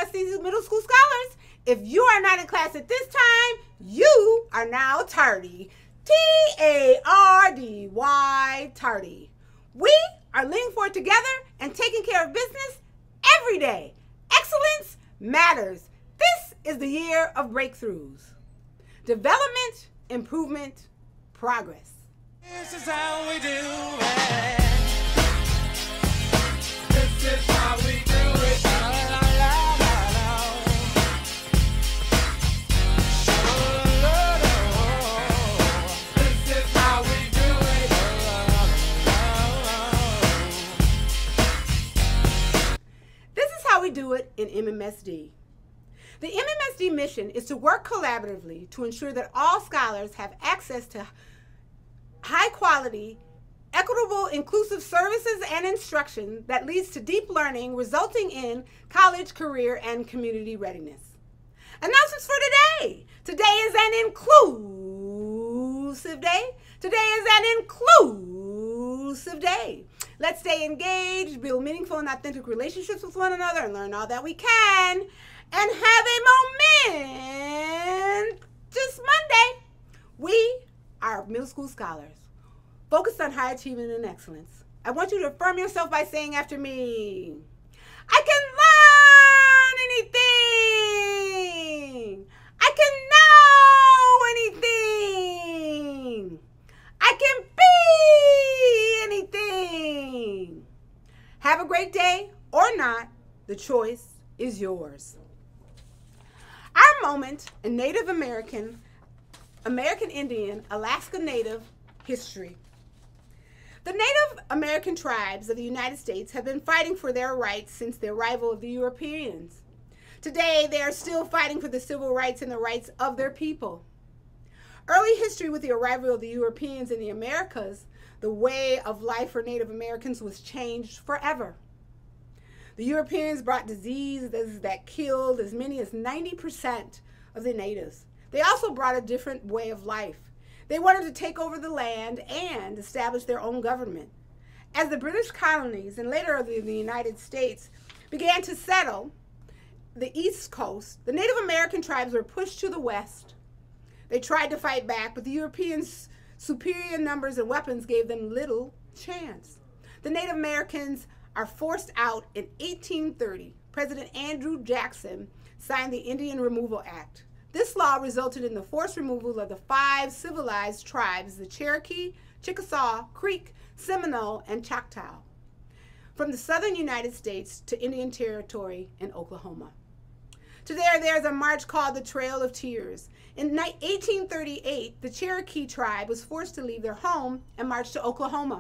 MMSD Middle School Scholars. If you are not in class at this time, you are now tardy. T-A-R-D-Y, tardy. We are leaning forward together and taking care of business every day. Excellence matters. This is the year of breakthroughs. Development, improvement, progress. This is how we do it. This is how we do it. La, la, la, la, la. La, la, la. This is how we do it. La, la, la, la. This is how we do it in MMSD. The MMSD mission is to work collaboratively to ensure that all scholars have access to high quality, equitable, inclusive services and instruction that leads to deep learning, resulting in college, career, and community readiness. Announcements for today. Today is an inclusive day. Today is an inclusive day. Let's stay engaged, build meaningful and authentic relationships with one another, and learn all that we can, and have a momentous Monday. We are middle school scholars, focused on high achievement and excellence. I want you to affirm yourself by saying after me, I can learn anything. I can know anything. I can be anything. Have a great day or not. The choice is yours. Our moment in Native American, American Indian, Alaska Native history. The Native American tribes of the United States have been fighting for their rights since the arrival of the Europeans. Today, they are still fighting for the civil rights and the rights of their people. Early history with the arrival of the Europeans in the Americas, the way of life for Native Americans was changed forever. The Europeans brought diseases that killed as many as 90% of the natives. They also brought a different way of life. They wanted to take over the land and establish their own government. As the British colonies and later the United States began to settle the East Coast, the Native American tribes were pushed to the west. They tried to fight back, but the Europeans' superior numbers and weapons gave them little chance. The Native Americans are forced out in 1830. President Andrew Jackson signed the Indian Removal Act. This law resulted in the forced removal of the 5 civilized tribes, the Cherokee, Chickasaw, Creek, Seminole, and Choctaw, from the southern United States to Indian Territory in Oklahoma. Today there's a march called the Trail of Tears. In 1838, the Cherokee tribe was forced to leave their home and march to Oklahoma.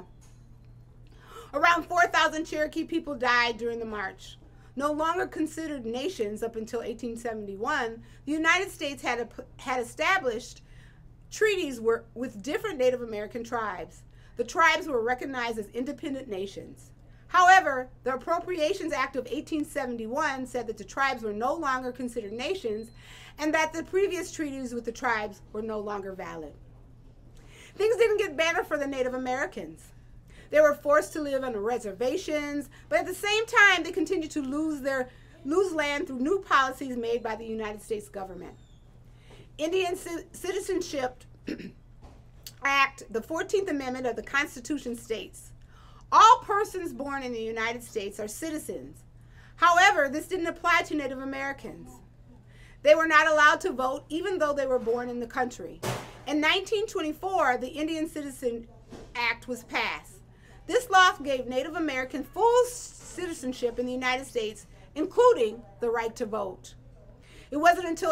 Around 4,000 Cherokee people died during the march. No longer considered nations up until 1871, the United States had established treaties with different Native American tribes. The tribes were recognized as independent nations. However, the Appropriations Act of 1871 said that the tribes were no longer considered nations and that the previous treaties with the tribes were no longer valid. Things didn't get better for the Native Americans. They were forced to live on reservations, but at the same time, they continued to lose land through new policies made by the United States government. Indian Citizenship Act, the 14th Amendment of the Constitution states, all persons born in the United States are citizens. However, this didn't apply to Native Americans. They were not allowed to vote even though they were born in the country. In 1924, the Indian Citizenship Act was passed. This law gave Native Americans full citizenship in the United States, including the right to vote. It wasn't until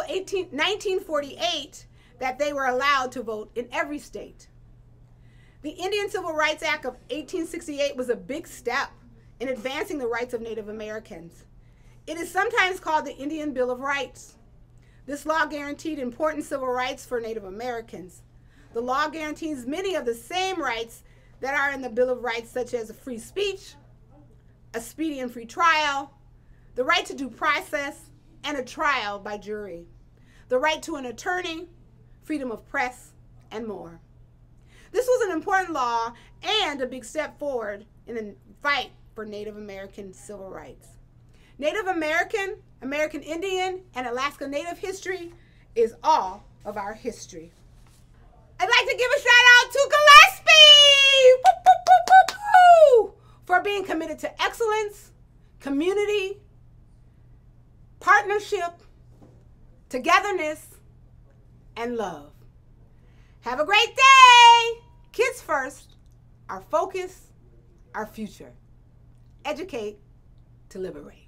1948 that they were allowed to vote in every state. The Indian Civil Rights Act of 1868 was a big step in advancing the rights of Native Americans. It is sometimes called the Indian Bill of Rights. This law guaranteed important civil rights for Native Americans. The law guarantees many of the same rights that are in the Bill of Rights, such as a free speech, a speedy and free trial, the right to due process, and a trial by jury, the right to an attorney, freedom of press, and more. This was an important law and a big step forward in the fight for Native American civil rights. Native American, American Indian, and Alaska Native history is all of our history. I'd like to give a shout out to Gillespie woo, woo, woo, woo, woo, for being committed to excellence, community, partnership, togetherness, and love. Have a great day. Kids first, our focus, our future. Educate to liberate.